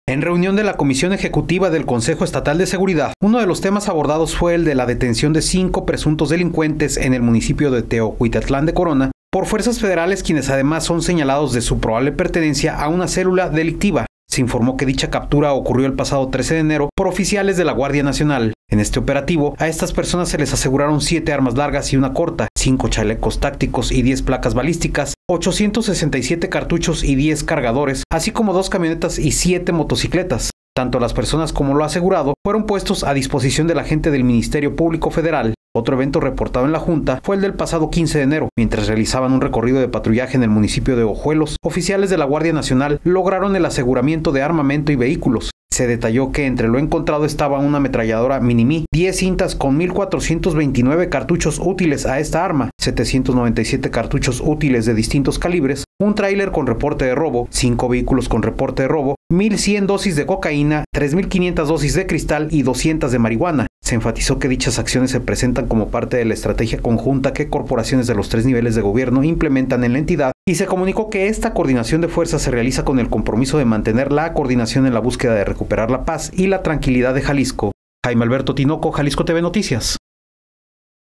En reunión de la Comisión Ejecutiva del Consejo Estatal de Seguridad, uno de los temas abordados fue el de la detención de 5 presuntos delincuentes en el municipio de Teocuitlán de Corona por fuerzas federales, quienes además son señalados de su probable pertenencia a una célula delictiva. Se informó que dicha captura ocurrió el pasado 13 de enero por oficiales de la Guardia Nacional. En este operativo, a estas personas se les aseguraron 7 armas largas y una corta, 5 chalecos tácticos y 10 placas balísticas, 867 cartuchos y 10 cargadores, así como 2 camionetas y 7 motocicletas. Tanto las personas como lo asegurado fueron puestos a disposición de la gente del Ministerio Público Federal. Otro evento reportado en la Junta fue el del pasado 15 de enero. Mientras realizaban un recorrido de patrullaje en el municipio de Ojuelos, oficiales de la Guardia Nacional lograron el aseguramiento de armamento y vehículos. Se detalló que entre lo encontrado estaba una ametralladora Minimi, 10 cintas con 1.429 cartuchos útiles a esta arma, 797 cartuchos útiles de distintos calibres, un tráiler con reporte de robo, 5 vehículos con reporte de robo, 1.100 dosis de cocaína, 3.500 dosis de cristal y 200 de marihuana. Se enfatizó que dichas acciones se presentan como parte de la estrategia conjunta que corporaciones de los 3 niveles de gobierno implementan en la entidad, y se comunicó que esta coordinación de fuerzas se realiza con el compromiso de mantener la coordinación en la búsqueda de recuperar la paz y la tranquilidad de Jalisco. Jaime Alberto Tinoco, Jalisco TV Noticias.